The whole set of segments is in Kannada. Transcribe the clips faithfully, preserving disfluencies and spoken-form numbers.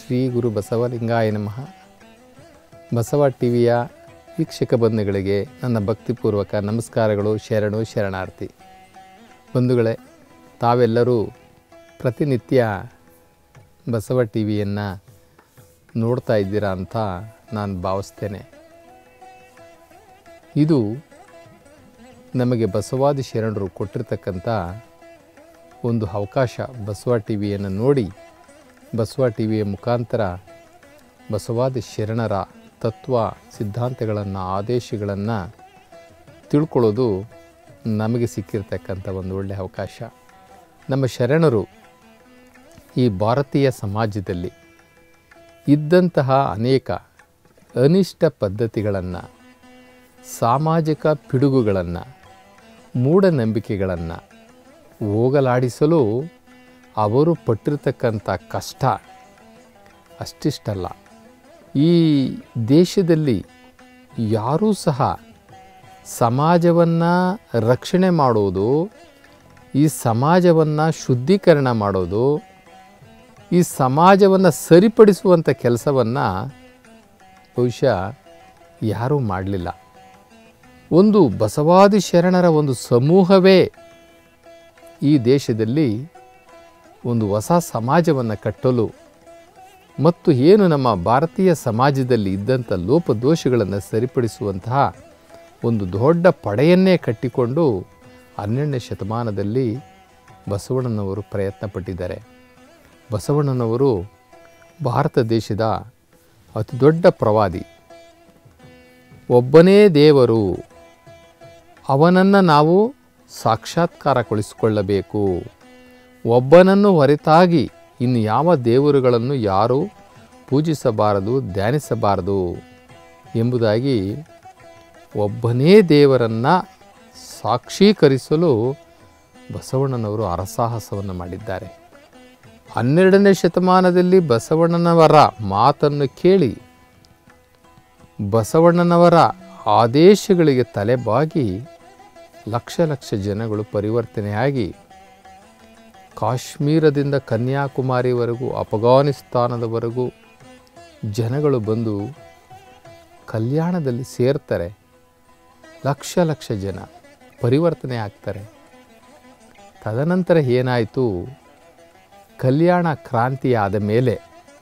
ಶ್ರೀ ಗುರು ಬಸವಲಿಂಗಾಯ ನಮಃ. ಬಸವ ಟಿವಿಯ ವೀಕ್ಷಕ ಬಂಧುಗಳಿಗೆ ನನ್ನ ಭಕ್ತಿಪೂರ್ವಕ ನಮಸ್ಕಾರಗಳು, ಶರಣು ಶರಣಾರ್ಥಿ. ಬಂಧುಗಳೇ, ತಾವೆಲ್ಲರೂ ಪ್ರತಿನಿತ್ಯ ಬಸವ ಟಿವಿಯನ್ನು ನೋಡ್ತಾ ಇದ್ದೀರಾ ಅಂತ ನಾನು ಭಾವಿಸ್ತೇನೆ. ಇದು ನಮಗೆ ಬಸವಾದಿ ಶರಣರು ಕೊಟ್ಟಿರ್ತಕ್ಕಂಥ ಒಂದು ಅವಕಾಶ. ಬಸವ ಟಿವಿಯನ್ನು ನೋಡಿ ಬಸವ ಟಿವಿಯ ಮುಖಾಂತರ ಬಸವಾದಿ ಶರಣರ ತತ್ವ ಸಿದ್ಧಾಂತಗಳನ್ನು, ಆದೇಶಗಳನ್ನು ತಿಳ್ಕೊಳ್ಳೋದು ನಮಗೆ ಸಿಕ್ಕಿರ್ತಕ್ಕಂಥ ಒಂದು ಒಳ್ಳೆಯ ಅವಕಾಶ. ನಮ್ಮ ಶರಣರು ಈ ಭಾರತೀಯ ಸಮಾಜದಲ್ಲಿ ಇದ್ದಂತಹ ಅನೇಕ ಅನಿಷ್ಟ ಪದ್ಧತಿಗಳನ್ನು, ಸಾಮಾಜಿಕ ಪಿಡುಗುಗಳನ್ನು, ಮೂಢನಂಬಿಕೆಗಳನ್ನು ಹೋಗಲಾಡಿಸಲು ಅವರು ಪಟ್ಟಿರ್ತಕ್ಕಂಥ ಕಷ್ಟ ಅಷ್ಟಿಷ್ಟಲ್ಲ. ಈ ದೇಶದಲ್ಲಿ ಯಾರೂ ಸಹ ಸಮಾಜವನ್ನು ರಕ್ಷಣೆ ಮಾಡೋದು, ಈ ಸಮಾಜವನ್ನು ಶುದ್ಧೀಕರಣ ಮಾಡೋದು, ಈ ಸಮಾಜವನ್ನು ಸರಿಪಡಿಸುವಂಥ ಕೆಲಸವನ್ನು ಬಹುಶಃ ಯಾರೂ ಮಾಡಲಿಲ್ಲ. ಒಂದು ಬಸವಾದಿ ಶರಣರ ಒಂದು ಸಮೂಹವೇ ಈ ದೇಶದಲ್ಲಿ ಒಂದು ಹೊಸ ಸಮಾಜವನ್ನು ಕಟ್ಟಲು ಮತ್ತು ಏನು ನಮ್ಮ ಭಾರತೀಯ ಸಮಾಜದಲ್ಲಿ ಇದ್ದಂಥ ಲೋಪದೋಷಗಳನ್ನು ಸರಿಪಡಿಸುವಂತಹ ಒಂದು ದೊಡ್ಡ ಪಡೆಯನ್ನೇ ಕಟ್ಟಿಕೊಂಡು ಹನ್ನೆರಡನೇ ಶತಮಾನದಲ್ಲಿ ಬಸವಣ್ಣನವರು ಪ್ರಯತ್ನ ಪಟ್ಟಿದ್ದಾರೆ. ಬಸವಣ್ಣನವರು ಭಾರತ ದೇಶದ ಅತಿ ದೊಡ್ಡ ಪ್ರವಾದಿ. ಒಬ್ಬನೇ ದೇವರು, ಅವನನ್ನು ನಾವು ಸಾಕ್ಷಾತ್ಕಾರಗೊಳಿಸಿಕೊಳ್ಳಬೇಕು. ಒಬ್ಬನನ್ನು ಹೊರತಾಗಿ ಇನ್ನು ಯಾವ ದೇವರುಗಳನ್ನು ಯಾರೂ ಪೂಜಿಸಬಾರದು, ಧ್ಯಾನಿಸಬಾರದು ಎಂಬುದಾಗಿ ಒಬ್ಬನೇ ದೇವರನ್ನು ಸಾಕ್ಷೀಕರಿಸಲು ಬಸವಣ್ಣನವರು ಹರಸಾಹಸವನ್ನು ಮಾಡಿದ್ದಾರೆ. ಹನ್ನೆರಡನೇ ಶತಮಾನದಲ್ಲಿ ಬಸವಣ್ಣನವರ ಮಾತನ್ನು ಕೇಳಿ ಬಸವಣ್ಣನವರ ಆದೇಶಗಳಿಗೆ ತಲೆಬಾಗಿ ಲಕ್ಷ ಲಕ್ಷ ಜನಗಳು ಪರಿವರ್ತನೆಯಾಗಿ ಕಾಶ್ಮೀರದಿಂದ ಕನ್ಯಾಕುಮಾರಿವರೆಗೂ, ಅಫ್ಘಾನಿಸ್ತಾನದವರೆಗೂ ಜನಗಳು ಬಂದು ಕಲ್ಯಾಣದಲ್ಲಿ ಸೇರ್ತಾರೆ. ಲಕ್ಷ ಲಕ್ಷ ಜನ ಪರಿವರ್ತನೆ ಆಗ್ತಾರೆ. ತದನಂತರ ಏನಾಯಿತು? ಕಲ್ಯಾಣ ಕ್ರಾಂತಿ ಆದ ಮೇಲೆ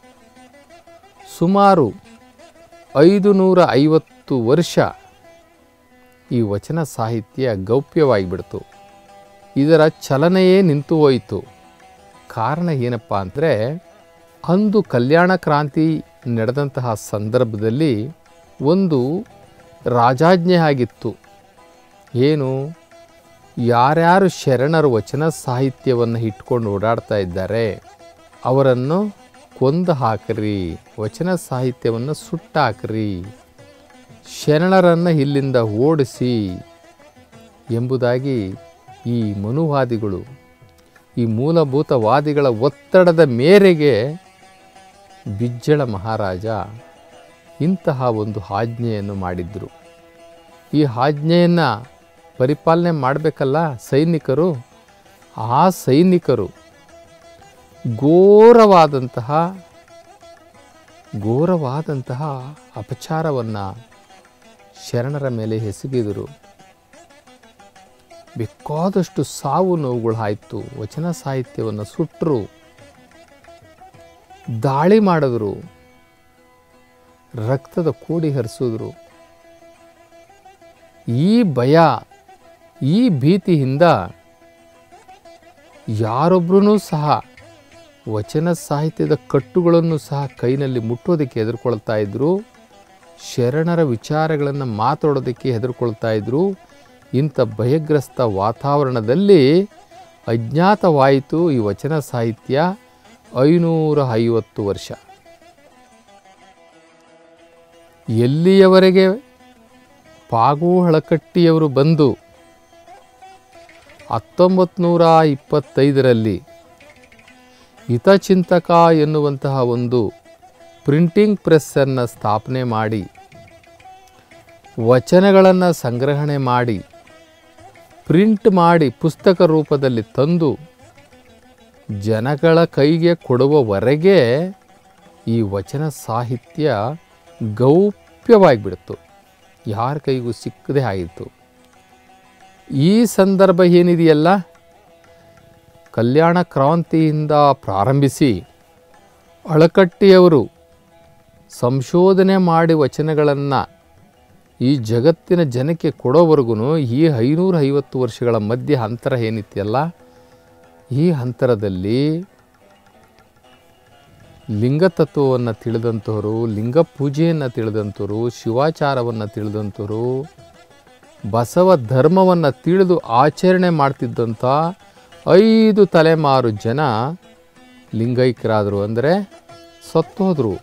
ಸುಮಾರು ಐದು ನೂರ ಐವತ್ತು ವರ್ಷ ಈ ವಚನ ಸಾಹಿತ್ಯ ಗೌಪ್ಯವಾಗಿಬಿಡ್ತು. ಇದರ ಚಲನೆಯೇ ನಿಂತು ಹೋಯಿತು. ಕಾರಣ ಏನಪ್ಪ ಅಂದರೆ, ಅಂದು ಕಲ್ಯಾಣ ಕ್ರಾಂತಿ ನಡೆದಂತಹ ಸಂದರ್ಭದಲ್ಲಿ ಒಂದು ರಾಜಾಜ್ಞೆ ಆಗಿತ್ತು. ಏನು? ಯಾರ್ಯಾರು ಶರಣರು ವಚನ ಸಾಹಿತ್ಯವನ್ನು ಇಟ್ಕೊಂಡು ಓಡಾಡ್ತಾ ಇದ್ದಾರೆ ಅವರನ್ನು ಕೊಂದು ಹಾಕ್ರಿ, ವಚನ ಸಾಹಿತ್ಯವನ್ನು ಸುಟ್ಟಾಕ್ರಿ, ಶರಣರನ್ನು ಇಲ್ಲಿಂದ ಓಡಿಸಿ ಎಂಬುದಾಗಿ ಈ ಮನುವಾದಿಗಳು, ಈ ಮೂಲಭೂತವಾದಿಗಳ ಒತ್ತಡದ ಮೇರೆಗೆ ಬಿಜ್ಜಳ ಮಹಾರಾಜ ಇಂತಹ ಒಂದು ಆಜ್ಞೆಯನ್ನು ಮಾಡಿದ್ರು. ಈ ಆಜ್ಞೆಯನ್ನು ಪರಿಪಾಲನೆ ಮಾಡಬೇಕಲ್ಲ ಸೈನಿಕರು. ಆ ಸೈನಿಕರು ಘೋರವಾದಂತಹ ಘೋರವಾದಂತಹ ಅಪಚಾರವನ್ನು ಶರಣರ ಮೇಲೆ ಎಸಗಿದರು. ಬೇಕಾದಷ್ಟು ಸಾವು ನೋವುಗಳು ಆಯಿತು. ವಚನ ಸಾಹಿತ್ಯವನ್ನು ಸುಟ್ಟರು, ದಾಳಿ ಮಾಡಿದ್ರು, ರಕ್ತದ ಕೋಡಿ ಹರಿಸಿದ್ರು. ಈ ಭಯ, ಈ ಭೀತಿಯಿಂದ ಯಾರೊಬ್ಬರೂ ಸಹ ವಚನ ಸಾಹಿತ್ಯದ ಕಟ್ಟುಗಳನ್ನು ಸಹ ಕೈನಲ್ಲಿ ಮುಟ್ಟೋದಕ್ಕೆ ಹೆದರ್ಕೊಳ್ತಾ ಇದ್ರು. ಶರಣರ ವಿಚಾರಗಳನ್ನು ಮಾತಾಡೋದಕ್ಕೆ ಹೆದರ್ಕೊಳ್ತಾ ಇದ್ರು. ಇಂಥ ಭಯಗ್ರಸ್ತ ವಾತಾವರಣದಲ್ಲಿ ಅಜ್ಞಾತವಾಯಿತು ಈ ವಚನ ಸಾಹಿತ್ಯ ಐನೂರ ಐವತ್ತು ವರ್ಷ. ಎಲ್ಲಿಯವರೆಗೆ ಪಾಗು ಹಳಕಟ್ಟಿಯವರು ಬಂದು ಹತ್ತೊಂಬತ್ತು ನೂರ ಇಪ್ಪತ್ತೈದರಲ್ಲಿ ಹಿತಚಿಂತಕ ಎನ್ನುವಂತಹ ಒಂದು ಪ್ರಿಂಟಿಂಗ್ ಪ್ರೆಸ್ಸನ್ನು ಸ್ಥಾಪನೆ ಮಾಡಿ ವಚನಗಳನ್ನು ಸಂಗ್ರಹಣೆ ಮಾಡಿ ಪ್ರಿಂಟ್ ಮಾಡಿ ಪುಸ್ತಕ ರೂಪದಲ್ಲಿ ತಂದು ಜನಗಳ ಕೈಗೆ ಕೊಡುವವರೆಗೆ ಈ ವಚನ ಸಾಹಿತ್ಯ ಗೌಪ್ಯವಾಗಿಬಿಡ್ತು, ಯಾರ ಕೈಗೂ ಸಿಕ್ಕದೆ ಆಯಿತು. ಈ ಸಂದರ್ಭ ಏನಿದೆಯಲ್ಲ, ಕಲ್ಯಾಣ ಕ್ರಾಂತಿಯಿಂದ ಪ್ರಾರಂಭಿಸಿ ಅಳಕಟ್ಟಿಯವರು ಸಂಶೋಧನೆ ಮಾಡಿ ವಚನಗಳನ್ನು ಈ ಜಗತ್ತಿನ ಜನಕ್ಕೆ ಕೊಡೋವರೆಗೂ ಈ ಐನೂರ ಐವತ್ತು ವರ್ಷಗಳ ಮಧ್ಯೆ ಅಂತರ ಏನಿತ್ಯಲ್ಲ, ಈ ಅಂತರದಲ್ಲಿ ಲಿಂಗತತ್ವವನ್ನು ತಿಳಿದಂಥವರು, ಲಿಂಗ ಪೂಜೆಯನ್ನು ತಿಳಿದಂಥವರು, ಶಿವಾಚಾರವನ್ನು ತಿಳಿದಂಥವರು, ಬಸವ ಧರ್ಮವನ್ನು ತಿಳಿದು ಆಚರಣೆ ಮಾಡ್ತಿದ್ದಂಥ ಐದು ತಲೆಮಾರು ಜನ ಲಿಂಗೈಕ್ಯರಾದರು, ಅಂದರೆ ಸತ್ತೋದ್ರು.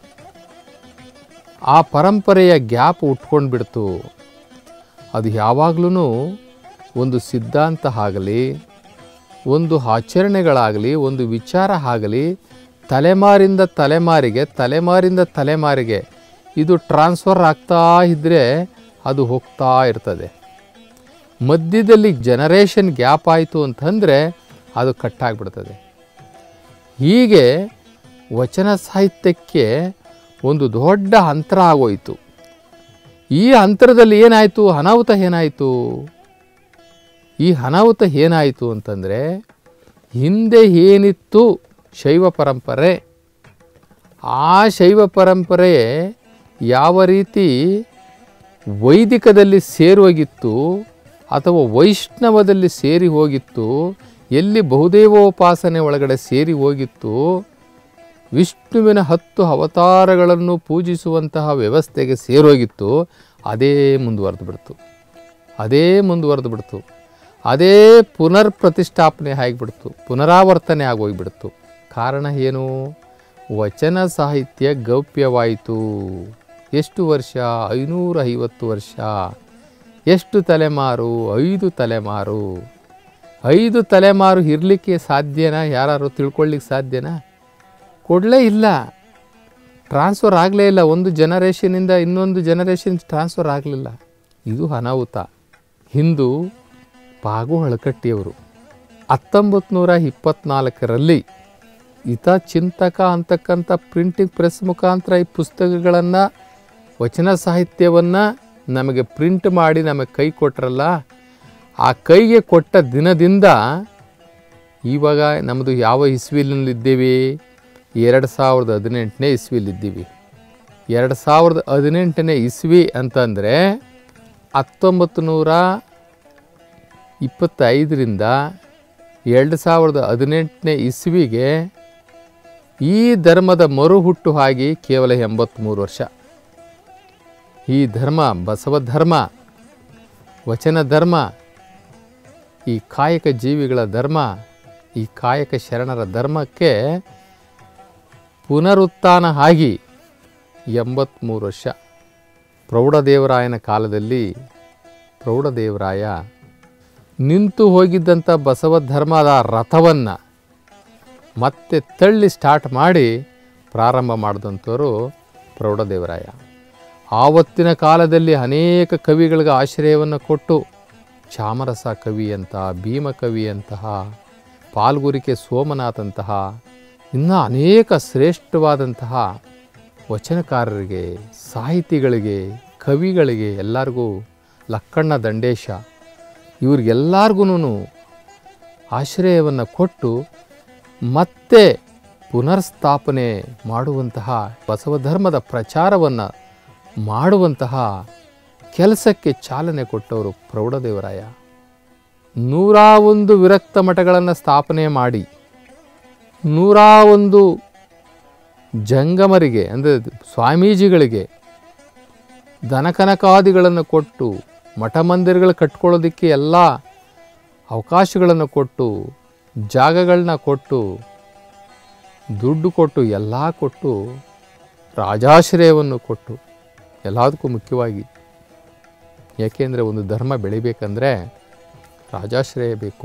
ಆ ಪರಂಪರೆಯ ಗ್ಯಾಪ್ ಉಟ್ಕೊಂಡು ಬಿಡ್ತು. ಅದು ಯಾವಾಗಲೂ ಒಂದು ಸಿದ್ಧಾಂತ ಆಗಲಿ, ಒಂದು ಆಚರಣೆಗಳಾಗಲಿ, ಒಂದು ವಿಚಾರ ಆಗಲಿ, ತಲೆಮಾರಿಂದ ತಲೆಮಾರಿಗೆ ತಲೆಮಾರಿಂದ ತಲೆಮಾರಿಗೆ ಇದು ಟ್ರಾನ್ಸ್ಫರ್ ಆಗ್ತಾ ಇದ್ದರೆ ಅದು ಹೋಗ್ತಾ ಇರ್ತದೆ. ಮಧ್ಯದಲ್ಲಿ ಜನರೇಷನ್ ಗ್ಯಾಪ್ ಆಯಿತು ಅಂತಂದರೆ ಅದು ಕಟ್ಟಾಗ್ಬಿಡ್ತದೆ. ಹೀಗೆ ವಚನ ಸಾಹಿತ್ಯಕ್ಕೆ ಒಂದು ದೊಡ್ಡ ಅಂತರ ಆಗೋಯಿತು. ಈ ಅಂತರದಲ್ಲಿ ಏನಾಯಿತು, ಅನಾಹುತ ಏನಾಯಿತು? ಈ ಅನಾಹುತ ಏನಾಯಿತು ಅಂತಂದರೆ, ಹಿಂದೆ ಏನಿತ್ತು ಶೈವ ಪರಂಪರೆ, ಆ ಶೈವ ಪರಂಪರೆ ಯಾವ ರೀತಿ ವೈದಿಕದಲ್ಲಿ ಸೇರಿ ಹೋಗಿತ್ತು ಅಥವಾ ವೈಷ್ಣವದಲ್ಲಿ ಸೇರಿ ಹೋಗಿತ್ತು, ಎಲ್ಲಿ ಬಹುದೇವೋಪಾಸನೆ ಒಳಗಡೆ ಸೇರಿ ಹೋಗಿತ್ತು, ವಿಷ್ಣುವಿನ ಹತ್ತು ಅವತಾರಗಳನ್ನು ಪೂಜಿಸುವಂತಹ ವ್ಯವಸ್ಥೆಗೆ ಸೇರೋಗಿತ್ತು, ಅದೇ ಮುಂದುವರೆದು ಬಿಡ್ತು ಅದೇ ಮುಂದುವರೆದು ಬಿಡ್ತು ಅದೇ ಪುನರ್ ಪ್ರತಿಷ್ಠಾಪನೆ ಆಗಿಬಿಡ್ತು, ಪುನರಾವರ್ತನೆ ಆಗೋಗಿಬಿಡ್ತು. ಕಾರಣ ಏನು? ವಚನ ಸಾಹಿತ್ಯ ಗೌಪ್ಯವಾಯಿತು. ಎಷ್ಟು ವರ್ಷ? ಐನೂರ ಐವತ್ತು ವರ್ಷ. ಎಷ್ಟು ತಲೆಮಾರು? ಐದು ತಲೆಮಾರು. ಐದು ತಲೆಮಾರು ಇರಲಿಕ್ಕೆ ಸಾಧ್ಯನಾ? ಯಾರು ತಿಳ್ಕೊಳ್ಳಿಕ್ಕೆ ಸಾಧ್ಯನಾ? ಕೊಡಲೇ ಇಲ್ಲ, ಟ್ರಾನ್ಸ್ಫರ್ ಆಗಲೇ ಇಲ್ಲ. ಒಂದು ಜನರೇಷನಿಂದ ಇನ್ನೊಂದು ಜನರೇಷನ್ ಟ್ರಾನ್ಸ್ಫರ್ ಆಗಲಿಲ್ಲ. ಇದು ಅನಾಹುತ. ಹಿಂದೂ ಪಾಗು ಅಳಕಟ್ಟಿಯವರು ಹತ್ತೊಂಬತ್ತು ನೂರ ಇಪ್ಪತ್ತ್ನಾಲ್ಕರಲ್ಲಿ ಹಿತ ಚಿಂತಕ ಅಂತಕ್ಕಂಥ ಪ್ರಿಂಟಿಂಗ್ ಪ್ರೆಸ್ ಮುಖಾಂತರ ಈ ಪುಸ್ತಕಗಳನ್ನು, ವಚನ ಸಾಹಿತ್ಯವನ್ನು ನಮಗೆ ಪ್ರಿಂಟ್ ಮಾಡಿ ನಮಗೆ ಕೈ ಕೊಟ್ಟರಲ್ಲ, ಆ ಕೈಗೆ ಕೊಟ್ಟ ದಿನದಿಂದ ಇವಾಗ ನಮ್ಮದು ಯಾವ ಇಸ್ವಿಲಿದ್ದೀವಿ? ಎರಡು ಸಾವಿರದ ಹದಿನೆಂಟನೇ ಇಸ್ವಿಲಿದ್ದೀವಿ. ಎರಡು ಸಾವಿರದ ಹದಿನೆಂಟನೇ ಇಸ್ವಿ ಅಂತಂದರೆ ಹತ್ತೊಂಬತ್ತು ನೂರ ಇಪ್ಪತ್ತೈದರಿಂದ ಎರಡು ಸಾವಿರದ ಹದಿನೆಂಟನೇ ಇಸ್ವಿಗೆ ಈ ಧರ್ಮದ ಮರುಹುಟ್ಟು ಆಗಿ ಕೇವಲ ಎಂಬತ್ತ್ಮೂರು ವರ್ಷ. ಈ ಧರ್ಮ, ಬಸವ ಧರ್ಮ, ವಚನ ಧರ್ಮ, ಈ ಕಾಯಕ ಜೀವಿಗಳ ಧರ್ಮ, ಈ ಕಾಯಕ ಶರಣರ ಧರ್ಮಕ್ಕೆ ಪುನರುತ್ಥಾನ ಆಗಿ ಎಂಬತ್ತ್ಮೂರು ವರ್ಷ. ಪ್ರೌಢದೇವರಾಯನ ಕಾಲದಲ್ಲಿ ಪ್ರೌಢದೇವರಾಯ ನಿಂತು ಹೋಗಿದ್ದಂಥ ಬಸವ ಧರ್ಮದ ರಥವನ್ನು ಮತ್ತೆ ತಳ್ಳಿ ಸ್ಟಾರ್ಟ್ ಮಾಡಿ ಪ್ರಾರಂಭ ಮಾಡಿದಂಥವರು ಪ್ರೌಢದೇವರಾಯ. ಆವತ್ತಿನ ಕಾಲದಲ್ಲಿ ಅನೇಕ ಕವಿಗಳಿಗೆ ಆಶ್ರಯವನ್ನು ಕೊಟ್ಟು, ಚಾಮರಸ ಕವಿಯಂತಹ, ಭೀಮಕವಿಯಂತಹ, ಪಾಲ್ಗುರಿಕೆ ಸೋಮನಾಥಂತಹ ಇನ್ನೂ ಅನೇಕ ಶ್ರೇಷ್ಠವಾದಂತಹ ವಚನಕಾರರಿಗೆ, ಸಾಹಿತಿಗಳಿಗೆ, ಕವಿಗಳಿಗೆ, ಎಲ್ಲರಿಗೂ, ಲಕ್ಕಣ್ಣ ದಂಡೇಶ, ಇವ್ರಿಗೆಲ್ಲರಿಗೂ ಆಶ್ರಯವನ್ನು ಕೊಟ್ಟು ಮತ್ತೆ ಪುನರ್ಸ್ಥಾಪನೆ ಮಾಡುವಂತಹ, ಬಸವ ಧರ್ಮದ ಪ್ರಚಾರವನ್ನು ಮಾಡುವಂತಹ ಕೆಲಸಕ್ಕೆ ಚಾಲನೆ ಕೊಟ್ಟವರು ಪ್ರೌಢದೇವರಾಯ. ನೂರ ಒಂದು ವಿರಕ್ತ ಮಠಗಳನ್ನು ಸ್ಥಾಪನೆ ಮಾಡಿ, ನೂರ ಒಂದು ಜಂಗಮರಿಗೆ ಅಂದರೆ ಸ್ವಾಮೀಜಿಗಳಿಗೆ ದನಕನಕಾದಿಗಳನ್ನು ಕೊಟ್ಟು, ಮಠ ಮಂದಿರಗಳು ಕಟ್ಕೊಳ್ಳೋದಕ್ಕೆ ಎಲ್ಲ ಅವಕಾಶಗಳನ್ನು ಕೊಟ್ಟು, ಜಾಗಗಳನ್ನ ಕೊಟ್ಟು, ದುಡ್ಡು ಕೊಟ್ಟು, ಎಲ್ಲ ಕೊಟ್ಟು, ರಾಜಾಶ್ರಯವನ್ನು ಕೊಟ್ಟು, ಎಲ್ಲದಕ್ಕೂ ಮುಖ್ಯವಾಗಿ, ಏಕೆಂದರೆ ಒಂದು ಧರ್ಮ ಬೆಳಿಬೇಕಂದ್ರೆ ರಾಜಾಶ್ರಯ ಬೇಕು.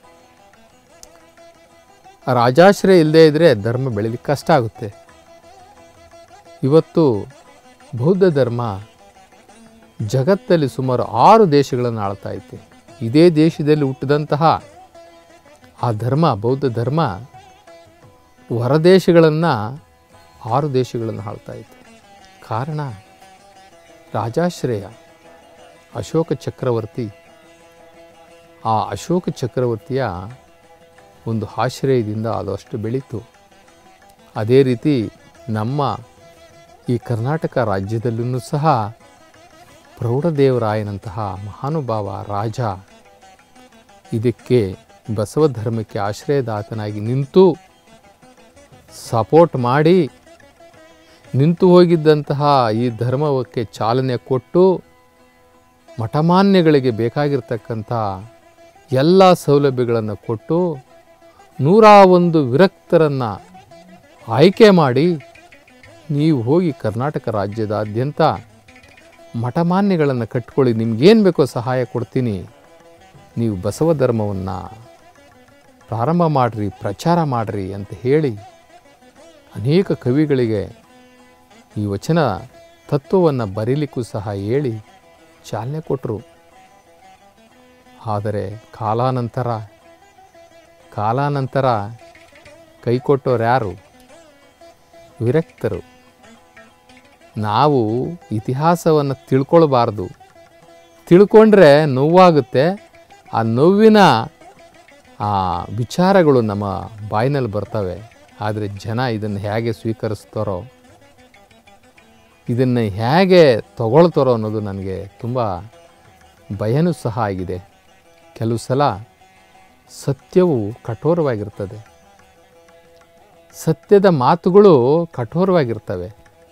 ರಾಜಾಶ್ರಯ ಇಲ್ಲದೇ ಇದ್ದರೆ ಧರ್ಮ ಬೆಳೀಲಿಕ್ಕೆ ಕಷ್ಟ ಆಗುತ್ತೆ. ಇವತ್ತು ಬೌದ್ಧ ಧರ್ಮ ಜಗತ್ತಲ್ಲಿ ಸುಮಾರು ಆರು ದೇಶಗಳನ್ನು ಆಳ್ತಾ ಐತೆ. ಇದೇ ದೇಶದಲ್ಲಿ ಹುಟ್ಟಿದಂತಹ ಆ ಧರ್ಮ, ಬೌದ್ಧ ಧರ್ಮ, ಹೊರದೇಶಗಳನ್ನು ಆರು ದೇಶಗಳನ್ನು ಆಳ್ತಾ ಇತ್ತು. ಕಾರಣ ರಾಜಾಶ್ರಯ ಅಶೋಕ ಚಕ್ರವರ್ತಿ. ಆ ಅಶೋಕ ಚಕ್ರವರ್ತಿಯ ಒಂದು ಆಶ್ರಯದಿಂದ ಅದು ಅಷ್ಟು ಬೆಳೀತು. ಅದೇ ರೀತಿ ನಮ್ಮ ಈ ಕರ್ನಾಟಕ ರಾಜ್ಯದಲ್ಲೂ ಸಹ ಪ್ರೌಢದೇವರಾಯನಂತಹ ಮಹಾನುಭಾವ ರಾಜ ಇದಕ್ಕೆ ಬಸವ ಧರ್ಮಕ್ಕೆ ಆಶ್ರಯದಾತನಾಗಿ ನಿಂತು ಸಪೋರ್ಟ್ ಮಾಡಿ ನಿಂತು ಹೋಗಿದ್ದಂತಹ ಈ ಧರ್ಮಕ್ಕೆ ಚಾಲನೆ ಕೊಟ್ಟು ಮಠಮಾನ್ಯಗಳಿಗೆ ಬೇಕಾಗಿರ್ತಕ್ಕಂಥ ಎಲ್ಲ ಸೌಲಭ್ಯಗಳನ್ನು ಕೊಟ್ಟು ನೂರ ಒಂದು ವಿರಕ್ತರನ್ನು ಆಯ್ಕೆ ಮಾಡಿ ನೀವು ಹೋಗಿ ಕರ್ನಾಟಕ ರಾಜ್ಯದಾದ್ಯಂತ ಮಠಮಾನ್ಯಗಳನ್ನು ಕಟ್ಕೊಳ್ಳಿ, ನಿಮಗೇನು ಬೇಕೋ ಸಹಾಯ ಕೊಡ್ತೀನಿ, ನೀವು ಬಸವ ಧರ್ಮವನ್ನು ಪ್ರಾರಂಭ ಮಾಡಿರಿ, ಪ್ರಚಾರ ಮಾಡಿರಿ ಅಂತ ಹೇಳಿ ಅನೇಕ ಕವಿಗಳಿಗೆ ಈ ವಚನ ತತ್ವವನ್ನು ಬರೀಲಿಕ್ಕೂ ಸಹ ಹೇಳಿ ಚಾಲನೆ ಕೊಟ್ಟರು. ಆದರೆ ಕಾಲಾನಂತರ ಕಾಲಾನಂತರ ಕೈಕೊಟ್ಟವ್ರು ಯಾರು? ವಿರಕ್ತರು. ನಾವು ಇತಿಹಾಸವನ್ನು ತಿಳ್ಕೊಳ್ಬಾರ್ದು. ತಿಳ್ಕೊಂಡ್ರೆ ನೋವಾಗುತ್ತೆ. ಆ ನೋವಿನ ಆ ವಿಚಾರಗಳು ನಮ್ಮ ಬಾಯಿನಲ್ಲಿ ಬರ್ತವೆ. ಆದರೆ ಜನ ಇದನ್ನು ಹೇಗೆ ಸ್ವೀಕರಿಸ್ತಾರೋ, ಇದನ್ನು ಹೇಗೆ ತಗೊಳ್ತಾರೋ ಅನ್ನೋದು ನನಗೆ ತುಂಬ ಭಯನೂ ಸಹ ಆಗಿದೆ. ಕೆಲವು ಸಲ ಸತ್ಯವು ಕಠೋರವಾಗಿರ್ತದೆ. ಸತ್ಯದ ಮಾತುಗಳು ಕಠೋರವಾಗಿರ್ತವೆ.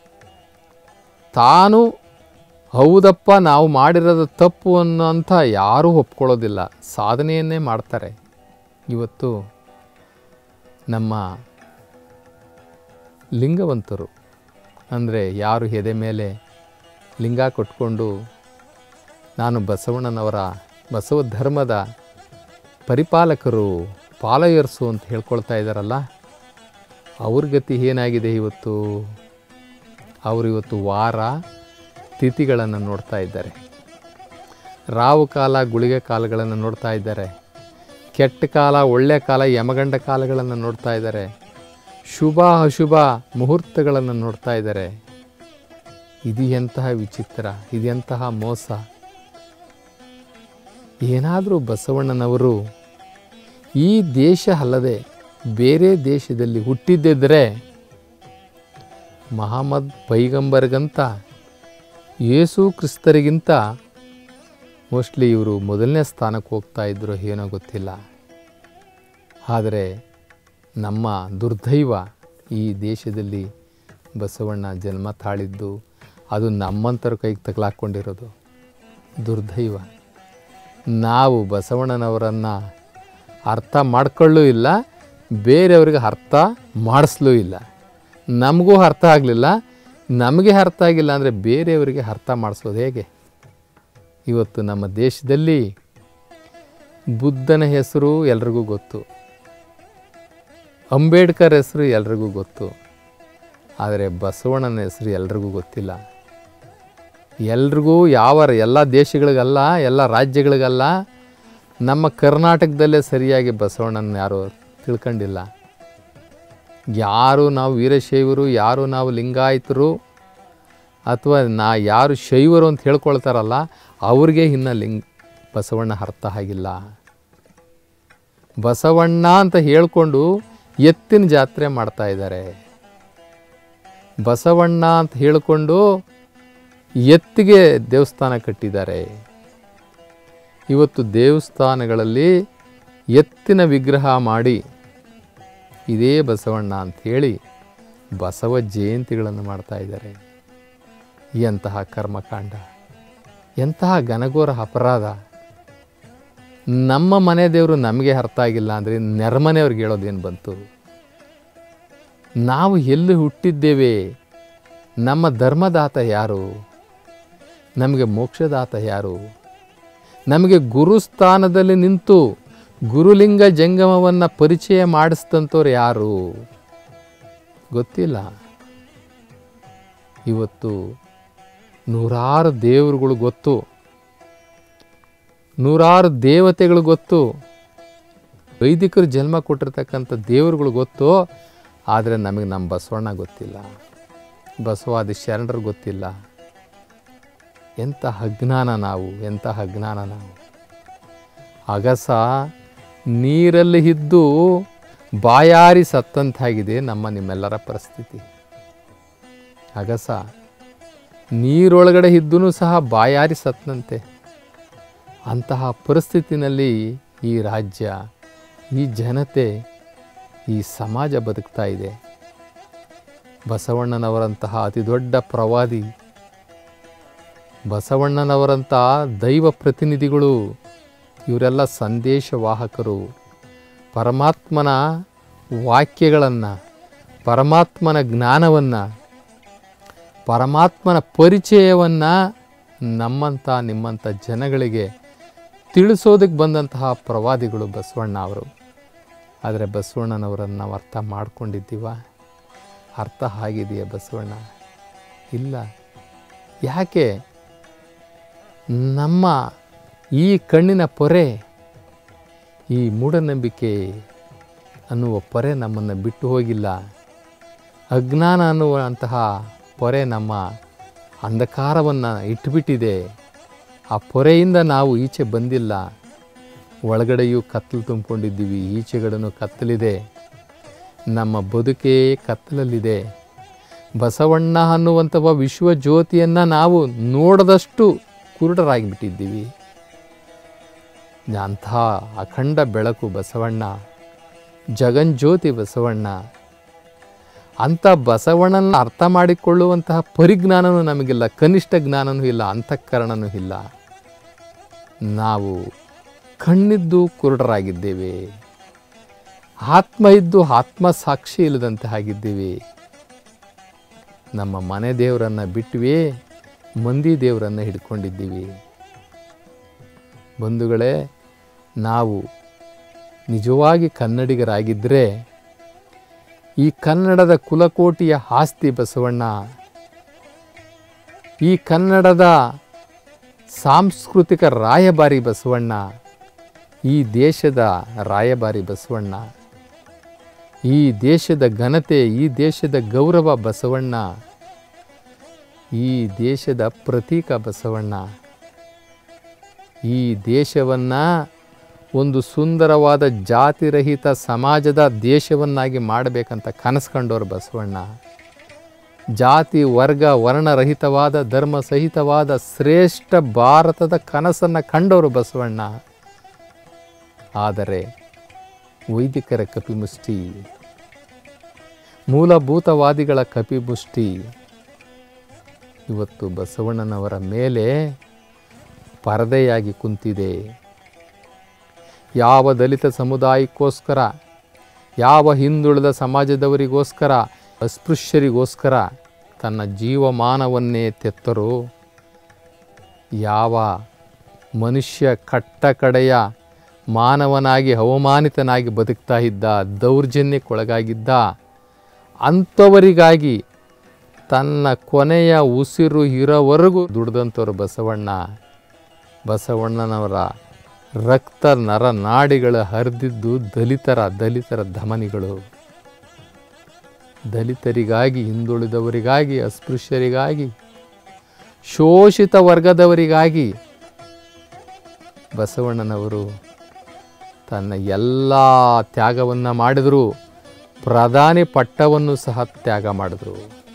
ತಾನು ಹೌದಪ್ಪ ನಾವು ಮಾಡಿರೋದು ತಪ್ಪು ಅನ್ನೋಂಥ ಯಾರೂ ಒಪ್ಕೊಳ್ಳೋದಿಲ್ಲ, ಸಾಧನೆಯನ್ನೇ ಮಾಡ್ತಾರೆ. ಇವತ್ತು ನಮ್ಮ ಲಿಂಗವಂತರು ಅಂದರೆ ಯಾರು ಎದೆ ಮೇಲೆ ಲಿಂಗ ಕೊಟ್ಕೊಂಡು ನಾನು ಬಸವಣ್ಣನವರ ಬಸವ ಧರ್ಮದ ಪರಿಪಾಲಕರು, ಪಾಲಯರ್ಸು ಅಂತ ಹೇಳ್ಕೊಳ್ತಾ ಇದ್ದಾರಲ್ಲ, ಅವ್ರ ಗತಿ ಏನಾಗಿದೆ ಇವತ್ತು? ಅವರು ಇವತ್ತು ವಾರ ತಿಥಿಗಳನ್ನು ನೋಡ್ತಾ ಇದ್ದಾರೆ, ರಾವು ಕಾಲ ಗುಳಿಗೆ ಕಾಲಗಳನ್ನು ನೋಡ್ತಾ ಇದ್ದಾರೆ, ಕೆಟ್ಟ ಕಾಲ ಒಳ್ಳೆ ಕಾಲ ಯಮಗಂಡ ಕಾಲಗಳನ್ನು ನೋಡ್ತಾ ಇದ್ದಾರೆ, ಶುಭ ಅಶುಭ ಮುಹೂರ್ತಗಳನ್ನು ನೋಡ್ತಾ ಇದ್ದಾರೆ. ಇದು ಎಂತಹ ವಿಚಿತ್ರ, ಇದು ಎಂತಹ ಮೋಸ. ಏನಾದರೂ ಬಸವಣ್ಣನವರು ಈ ದೇಶ ಅಲ್ಲದೆ ಬೇರೆ ದೇಶದಲ್ಲಿ ಹುಟ್ಟಿದ್ದಿದ್ದರೆ ಮಹಮ್ಮದ್ ಪೈಗಂಬರ್ಗಂತ ಯೇಸು ಕ್ರಿಸ್ತರಿಗಿಂತ ಮೋಸ್ಟ್ಲಿ ಇವರು ಮೊದಲನೇ ಸ್ಥಾನಕ್ಕೆ ಹೋಗ್ತಾ ಇದ್ರು ಏನೋ ಗೊತ್ತಿಲ್ಲ. ಆದರೆ ನಮ್ಮ ದುರ್ದೈವ ಈ ದೇಶದಲ್ಲಿ ಬಸವಣ್ಣ ಜನ್ಮ ತಾಳಿದ್ದು, ಅದು ನಮ್ಮಂಥರ ಕೈಗೆ ತಗಲಾಕೊಂಡಿರೋದು ದುರ್ದೈವ. ನಾವು ಬಸವಣ್ಣನವರನ್ನು ಅರ್ಥ ಮಾಡ್ಕೊಳ್ಳೂ ಇಲ್ಲ, ಬೇರೆಯವ್ರಿಗೆ ಅರ್ಥ ಮಾಡಿಸ್ಲೂ ಇಲ್ಲ. ನಮಗೂ ಅರ್ಥ ಆಗಲಿಲ್ಲ, ನಮಗೆ ಅರ್ಥ ಆಗಿಲ್ಲ ಅಂದರೆ ಬೇರೆಯವರಿಗೆ ಅರ್ಥ ಮಾಡಿಸೋದು ಹೇಗೆ? ಇವತ್ತು ನಮ್ಮ ದೇಶದಲ್ಲಿ ಬುದ್ಧನ ಹೆಸರು ಎಲ್ರಿಗೂ ಗೊತ್ತು, ಅಂಬೇಡ್ಕರ್ ಹೆಸರು ಎಲ್ರಿಗೂ ಗೊತ್ತು, ಆದರೆ ಬಸವಣ್ಣನ ಹೆಸರು ಎಲ್ರಿಗೂ ಗೊತ್ತಿಲ್ಲ. ಎಲ್ರಿಗೂ ಯಾವ ಎಲ್ಲ ದೇಶಗಳಿಗಲ್ಲ, ಎಲ್ಲ ರಾಜ್ಯಗಳಿಗಲ್ಲ, ನಮ್ಮ ಕರ್ನಾಟಕದಲ್ಲೇ ಸರಿಯಾಗಿ ಬಸವಣ್ಣನ ಯಾರು ತಿಳ್ಕೊಂಡಿಲ್ಲ. ಯಾರು ನಾವು ವೀರಶೈವರು, ಯಾರು ನಾವು ಲಿಂಗಾಯತರು ಅಥವಾ ನಾ ಯಾರು ಶೈವರು ಅಂತ ಹೇಳ್ಕೊಳ್ತಾರಲ್ಲ, ಅವ್ರಿಗೆ ಇನ್ನು ಲಿಂಗ ಬಸವಣ್ಣ ಅರ್ಥ ಆಗಿಲ್ಲ. ಬಸವಣ್ಣ ಅಂತ ಹೇಳ್ಕೊಂಡು ಎತ್ತಿನ ಜಾತ್ರೆ ಮಾಡ್ತಾ ಇದ್ದಾರೆ. ಬಸವಣ್ಣ ಅಂತ ಹೇಳಿಕೊಂಡು ಎತ್ತಿಗೆ ದೇವಸ್ಥಾನ ಕಟ್ಟಿದ್ದಾರೆ. ಇವತ್ತು ದೇವಸ್ಥಾನಗಳಲ್ಲಿ ಎತ್ತಿನ ವಿಗ್ರಹ ಮಾಡಿ ಇದೇ ಬಸವಣ್ಣ ಅಂಥೇಳಿ ಬಸವ ಜಯಂತಿಗಳನ್ನು ಮಾಡ್ತಾ ಇದ್ದಾರೆ. ಎಂತಹ ಕರ್ಮಕಾಂಡ, ಎಂತಹ ಘನಘೋರ ಅಪರಾಧ. ನಮ್ಮ ಮನೆ ದೇವರು ನಮಗೆ ಅರ್ಥ ಆಗಿಲ್ಲ ಅಂದರೆ ನೆರೆಮನೆಯವ್ರಿಗೆ ಹೇಳೋದೇನು ಬಂತು? ನಾವು ಎಲ್ಲಿ ಹುಟ್ಟಿದ್ದೇವೆ? ನಮ್ಮ ಧರ್ಮದಾತ ಯಾರು? ನಮಗೆ ಮೋಕ್ಷದಾತ ಯಾರು? ನಮಗೆ ಗುರುಸ್ಥಾನದಲ್ಲಿ ನಿಂತು ಗುರುಲಿಂಗ ಜಂಗಮವನ್ನು ಪರಿಚಯ ಮಾಡಿಸ್ತಂಥವ್ರು ಯಾರು? ಗೊತ್ತಿಲ್ಲ. ಇವತ್ತು ನೂರಾರು ದೇವರುಗಳು ಗೊತ್ತು, ನೂರಾರು ದೇವತೆಗಳು ಗೊತ್ತು, ವೈದಿಕರು ಜನ್ಮ ಕೊಟ್ಟಿರ್ತಕ್ಕಂಥ ದೇವರುಗಳು ಗೊತ್ತು, ಆದರೆ ನಮಗೆ ನಮ್ಮ ಬಸವಣ್ಣ ಗೊತ್ತಿಲ್ಲ, ಬಸವಾದಿ ಶರಣರು ಗೊತ್ತಿಲ್ಲ. ಎಂಥ ಅಜ್ಞಾನ ನಾವು, ಎಂಥ ಅಜ್ಞಾನ ನಾವು. ಅಗಸ ನೀರಲ್ಲಿ ಇದ್ದು ಬಾಯಾರಿ ಸತ್ತಂತಾಗಿದೆ ನಮ್ಮ ನಿಮ್ಮೆಲ್ಲರ ಪರಿಸ್ಥಿತಿ. ಅಗಸ ನೀರೊಳಗಡೆ ಇದ್ದೂ ಸಹ ಬಾಯಾರಿ ಸತ್ತಂತೆ. ಅಂತಹ ಪರಿಸ್ಥಿತಿನಲ್ಲಿ ಈ ರಾಜ್ಯ, ಈ ಜನತೆ, ಈ ಸಮಾಜ ಬದುಕ್ತಾ ಇದೆ. ಬಸವಣ್ಣನವರಂತಹ ಅತಿ ದೊಡ್ಡ ಪ್ರವಾದಿ, ಬಸವಣ್ಣನವರಂತಹ ದೈವ ಪ್ರತಿನಿಧಿಗಳು, ಇವರೆಲ್ಲ ಸಂದೇಶವಾಹಕರು. ಪರಮಾತ್ಮನ ವಾಕ್ಯಗಳನ್ನು, ಪರಮಾತ್ಮನ ಜ್ಞಾನವನ್ನು, ಪರಮಾತ್ಮನ ಪರಿಚಯವನ್ನು ನಮ್ಮಂಥ ನಿಮ್ಮಂಥ ಜನಗಳಿಗೆ ತಿಳಿಸೋದಕ್ಕೆ ಬಂದಂತಹ ಪ್ರವಾದಿಗಳು ಬಸವಣ್ಣ ಅವರು. ಆದರೆ ಬಸವಣ್ಣನವರನ್ನು ನಾವು ಅರ್ಥ ಮಾಡ್ಕೊಂಡಿದ್ದೀವ? ಅರ್ಥ ಆಗಿದೆಯಾ ಬಸವಣ್ಣ? ಇಲ್ಲ. ಯಾಕೆ? ನಮ್ಮ ಈ ಕಣ್ಣಿನ ಪೊರೆ, ಈ ಮೂಢನಂಬಿಕೆ ಅನ್ನುವ ಪೊರೆ ನಮ್ಮನ್ನು ಬಿಟ್ಟು ಹೋಗಿಲ್ಲ. ಅಜ್ಞಾನ ಅನ್ನುವಂತಹ ಪೊರೆ ನಮ್ಮ ಅಂಧಕಾರವನ್ನು ಇಟ್ಟುಬಿಟ್ಟಿದೆ. ಆ ಪೊರೆಯಿಂದ ನಾವು ಈಚೆ ಬಂದಿಲ್ಲ. ಒಳಗಡೆಯೂ ಕತ್ತಲು ತುಂಬಿಕೊಂಡಿದ್ದೀವಿ, ಈಚೆಗಡೆನೂ ಕತ್ತಲಿದೆ. ನಮ್ಮ ಬದುಕೇ ಕತ್ತಲಲ್ಲಿದೆ. ಬಸವಣ್ಣ ಅನ್ನುವಂಥವ ವಿಶ್ವ ಜ್ಯೋತಿಯನ್ನು ನಾವು ನೋಡದಷ್ಟು ಕುರುಡರಾಗಿಬಿಟ್ಟಿದ್ದೀವಿ. ಅಂಥ ಅಖಂಡ ಬೆಳಕು ಬಸವಣ್ಣ, ಜಗಜ್ಯೋತಿ ಬಸವಣ್ಣ. ಅಂಥ ಬಸವಣ್ಣನ ಅರ್ಥ ಮಾಡಿಕೊಳ್ಳುವಂತಹ ಪರಿಜ್ಞಾನವೂ ನಮಗಿಲ್ಲ, ಕನಿಷ್ಠ ಜ್ಞಾನವೂ ಇಲ್ಲ, ಅಂತಃಕರಣವೂ ಇಲ್ಲ. ನಾವು ಕಣ್ಣಿದ್ದು ಕುರುಡರಾಗಿದ್ದೇವೆ, ಆತ್ಮ ಇದ್ದು ಆತ್ಮ ಸಾಕ್ಷಿ ಇಲ್ಲದಂತೆ ಆಗಿದ್ದೀವಿ. ನಮ್ಮ ಮನೆ ದೇವರನ್ನು ಬಿಟ್ಟುವೇ ಮಂದಿ ದೇವರನ್ನು ಹಿಡ್ಕೊಂಡಿದ್ದೀವಿ. ಬಂಧುಗಳೇ, ನಾವು ನಿಜವಾಗಿ ಕನ್ನಡಿಗರಾಗಿದ್ದರೆ ಈ ಕನ್ನಡದ ಕುಲಕೋಟಿಯ ಆಸ್ತಿ ಬಸವಣ್ಣ, ಈ ಕನ್ನಡದ ಸಾಂಸ್ಕೃತಿಕ ರಾಯಭಾರಿ ಬಸವಣ್ಣ, ಈ ದೇಶದ ರಾಯಭಾರಿ ಬಸವಣ್ಣ, ಈ ದೇಶದ ಘನತೆ, ಈ ದೇಶದ ಗೌರವ ಬಸವಣ್ಣ, ಈ ದೇಶದ ಪ್ರತೀಕ ಬಸವಣ್ಣ. ಈ ದೇಶವನ್ನು ಒಂದು ಸುಂದರವಾದ ಜಾತಿರಹಿತ ಸಮಾಜದ ದೇಶವನ್ನಾಗಿ ಮಾಡಬೇಕಂತ ಕನಸು ಕಂಡವರು ಬಸವಣ್ಣ. ಜಾತಿ ವರ್ಗ ವರ್ಣರಹಿತವಾದ ಧರ್ಮ ಸಹಿತವಾದ ಶ್ರೇಷ್ಠ ಭಾರತದ ಕನಸನ್ನು ಕಂಡವರು ಬಸವಣ್ಣ. ಆದರೆ ವೈದಿಕರ ಕಪಿಮುಷ್ಟಿ, ಮೂಲಭೂತವಾದಿಗಳ ಕಪಿಮುಷ್ಟಿ ಇವತ್ತು ಬಸವಣ್ಣನವರ ಮೇಲೆ ಪರದೆಯಾಗಿ ಕುಂತಿದೆ. ಯಾವ ದಲಿತ ಸಮುದಾಯಕ್ಕೋಸ್ಕರ, ಯಾವ ಹಿಂದುಳಿದ ಸಮಾಜದವರಿಗೋಸ್ಕರ, ಅಸ್ಪೃಶ್ಯರಿಗೋಸ್ಕರ ತನ್ನ ಜೀವಮಾನವನ್ನೇ ತೆತ್ತರೋ, ಯಾವ ಮನುಷ್ಯ ಕಟ್ಟ ಕಡೆಯ ಮಾನವನಾಗಿ ಅವಮಾನಿತನಾಗಿ ಬದುಕ್ತಾ ಇದ್ದ, ದೌರ್ಜನ್ಯಕ್ಕೊಳಗಾಗಿದ್ದ, ಅಂಥವರಿಗಾಗಿ ತನ್ನ ಕೊನೆಯ ಉಸಿರು ಇರೋವರೆಗೂ ದುಡ್ದಂಥವ್ರು ಬಸವಣ್ಣ. ಬಸವಣ್ಣನವರ ರಕ್ತ ನರನಾಡಿಗಳು ಹರಿದಿದ್ದು ದಲಿತರ ದಲಿತರ ಧಮನಿಗಳು. ದಲಿತರಿಗಾಗಿ, ಹಿಂದುಳಿದವರಿಗಾಗಿ, ಅಸ್ಪೃಶ್ಯರಿಗಾಗಿ, ಶೋಷಿತ ವರ್ಗದವರಿಗಾಗಿ ಬಸವಣ್ಣನವರು ತನ್ನ ಎಲ್ಲ ತ್ಯಾಗವನ್ನು ಮಾಡಿದರು. ಪ್ರಧಾನಿ ಪಟ್ಟವನ್ನು ಸಹ ತ್ಯಾಗ ಮಾಡಿದರು.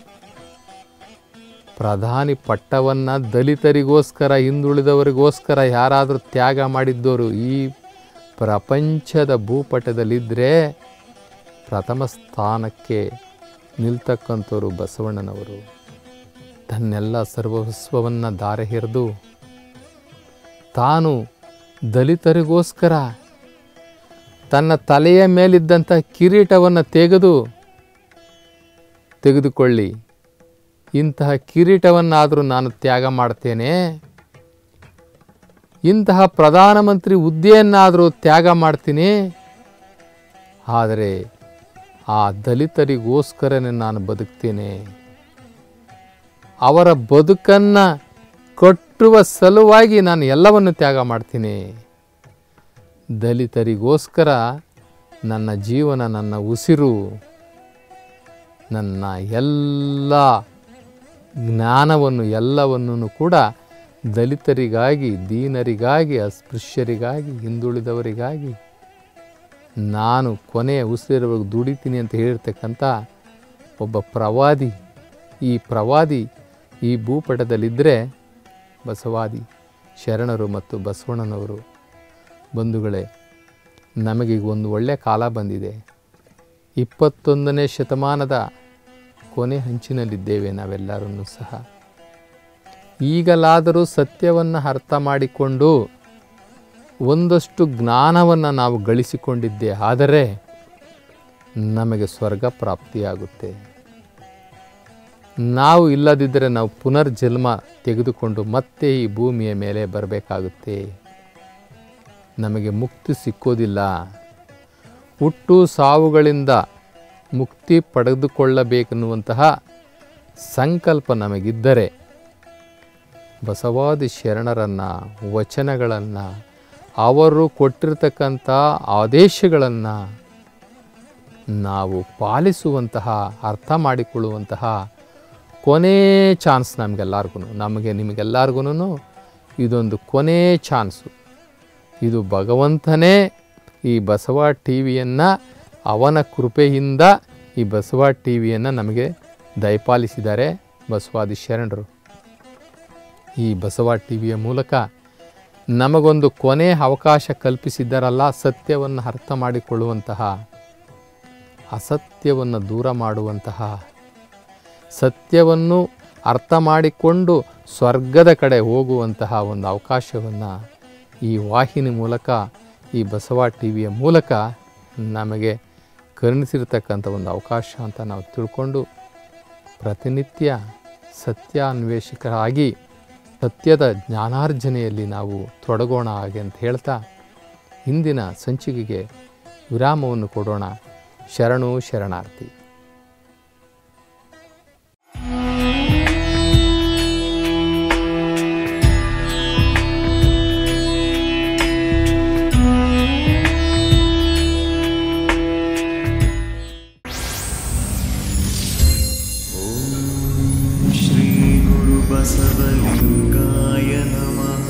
ಪ್ರಧಾನಿ ಪಟ್ಟವನ್ನು ದಲಿತರಿಗೋಸ್ಕರ, ಹಿಂದುಳಿದವರಿಗೋಸ್ಕರ ಯಾರಾದರೂ ತ್ಯಾಗ ಮಾಡಿದ್ದವರು ಈ ಪ್ರಪಂಚದ ಭೂಪಟದಲ್ಲಿದ್ದರೆ ಪ್ರಥಮ ಸ್ಥಾನಕ್ಕೆ ನಿಲ್ತಕ್ಕಂಥವರು ಬಸವಣ್ಣನವರು. ತನ್ನೆಲ್ಲ ಸರ್ವಸ್ವವನ್ನು ಧಾರೆ ಎರೆದು ತಾನು ದಲಿತರಿಗೋಸ್ಕರ ತನ್ನ ತಲೆಯ ಮೇಲಿದ್ದಂಥ ಕಿರೀಟವನ್ನು ತೆಗೆದು ತೆಗೆದುಕೊಳ್ಳಿ, ಇಂತಹ ಕಿರೀಟವನ್ನಾದರೂ ನಾನು ತ್ಯಾಗ ಮಾಡ್ತೇನೆ, ಇಂತಹ ಪ್ರಧಾನಮಂತ್ರಿ ಹುದ್ದೆಯನ್ನಾದರೂ ತ್ಯಾಗ ಮಾಡ್ತೀನಿ, ಆದರೆ ಆ ದಲಿತರಿಗೋಸ್ಕರನೇ ನಾನು ಬದುಕ್ತೇನೆ, ಅವರ ಬದುಕನ್ನು ಕಟ್ಟುವ ಸಲುವಾಗಿ ನಾನು ಎಲ್ಲವನ್ನು ತ್ಯಾಗ ಮಾಡ್ತೀನಿ, ದಲಿತರಿಗೋಸ್ಕರ ನನ್ನ ಜೀವನ, ನನ್ನ ಉಸಿರು, ನನ್ನ ಎಲ್ಲ ಜ್ಞಾನವನ್ನು ಎಲ್ಲವನ್ನೂ ಕೂಡ ದಲಿತರಿಗಾಗಿ, ದೀನರಿಗಾಗಿ, ಅಸ್ಪೃಶ್ಯರಿಗಾಗಿ, ಹಿಂದುಳಿದವರಿಗಾಗಿ ನಾನು ಕೊನೆಯ ಉಸಿರಿರುವಾಗ ದುಡಿತೀನಿ ಅಂತ ಹೇಳಿರ್ತಕ್ಕಂಥ ಒಬ್ಬ ಪ್ರವಾದಿ, ಈ ಪ್ರವಾದಿ ಈ ಭೂಪಟದಲ್ಲಿದ್ದರೆ ಬಸವಾದಿ ಶರಣರು ಮತ್ತು ಬಸವಣ್ಣನವರು. ಬಂಧುಗಳೇ, ನಮಗೆ ಒಂದು ಒಳ್ಳೆಯ ಕಾಲ ಬಂದಿದೆ. ಇಪ್ಪತ್ತೊಂದನೇ ಶತಮಾನದ ಕೊನೆ ಹಂಚಿನಲ್ಲಿದ್ದೇವೆ ನಾವೆಲ್ಲರೂ ಸಹ. ಈಗಲಾದರೂ ಸತ್ಯವನ್ನು ಅರ್ಥ ಮಾಡಿಕೊಂಡು ಒಂದಷ್ಟು ಜ್ಞಾನವನ್ನು ನಾವು ಗಳಿಸಿಕೊಂಡಿದ್ದೇ ಆದರೆ ನಮಗೆ ಸ್ವರ್ಗ ಪ್ರಾಪ್ತಿಯಾಗುತ್ತೆ. ನಾವು ಇಲ್ಲದಿದ್ದರೆ ನಾವು ಪುನರ್ಜನ್ಮ ತೆಗೆದುಕೊಂಡು ಮತ್ತೆ ಈ ಭೂಮಿಯ ಮೇಲೆ ಬರಬೇಕಾಗುತ್ತೆ. ನಮಗೆ ಮುಕ್ತಿ ಸಿಕ್ಕೋದಿಲ್ಲ. ಹುಟ್ಟು ಸಾವುಗಳಿಂದ ಮುಕ್ತಿ ಪಡೆದುಕೊಳ್ಳಬೇಕೆನ್ನುವಂತಹ ಸಂಕಲ್ಪ ನಮಗಿದ್ದರೆ ಬಸವಾದಿ ಶರಣರನ್ನು, ವಚನಗಳನ್ನು, ಅವರು ಕೊಟ್ಟಿರ್ತಕ್ಕಂಥ ಆದೇಶಗಳನ್ನು ನಾವು ಪಾಲಿಸುವಂತಹ, ಅರ್ಥ ಮಾಡಿಕೊಳ್ಳುವಂತಹ ಕೊನೇ ಚಾನ್ಸ್ ನಮಗೆಲ್ಲರಿಗೂ, ನಮಗೆ ನಿಮಗೆಲ್ಲರಿಗೂ ಇದೊಂದು ಕೊನೇ ಚಾನ್ಸು. ಇದು ಭಗವಂತನೇ ಈ ಬಸವ ಟಿ ವಿಯನ್ನು ಅವನ ಕೃಪೆಯಿಂದ ಈ ಬಸವ ಟಿ ವಿಯನ್ನು ನಮಗೆ ದಯಪಾಲಿಸಿದ್ದಾರೆ ಬಸವಾದಿ ಶರಣರು. ಈ ಬಸವ ಟಿ ವಿಯ ಮೂಲಕ ನಮಗೊಂದು ಕೊನೆ ಅವಕಾಶ ಕಲ್ಪಿಸಿದ್ದಾರಲ್ಲ, ಸತ್ಯವನ್ನು ಅರ್ಥ ಮಾಡಿಕೊಳ್ಳುವಂತಹ, ಅಸತ್ಯವನ್ನು ದೂರ ಮಾಡುವಂತಹ, ಸತ್ಯವನ್ನು ಅರ್ಥ ಮಾಡಿಕೊಂಡು ಸ್ವರ್ಗದ ಕಡೆ ಹೋಗುವಂತಹ ಒಂದು ಅವಕಾಶವನ್ನು ಈ ವಾಹಿನಿ ಮೂಲಕ, ಈ ಬಸವ ಟಿ ವಿಯ ಮೂಲಕ ನಮಗೆ ಕರುಣಿಸಿರ್ತಕ್ಕಂಥ ಒಂದು ಅವಕಾಶ ಅಂತ ನಾವು ತಿಳ್ಕೊಂಡು ಪ್ರತಿನಿತ್ಯ ಸತ್ಯಾನ್ವೇಷಕರಾಗಿ ಸತ್ಯದ ಜ್ಞಾನಾರ್ಜನೆಯಲ್ಲಿ ನಾವು ತೊಡಗೋಣ ಹಾಗೆ ಅಂತ ಹೇಳ್ತಾ ಇಂದಿನ ಸಂಚಿಕೆಗೆ ವಿರಾಮವನ್ನು ಕೊಡೋಣ. ಶರಣು ಶರಣಾರ್ಥಿ. बसवलिंगाय नमः।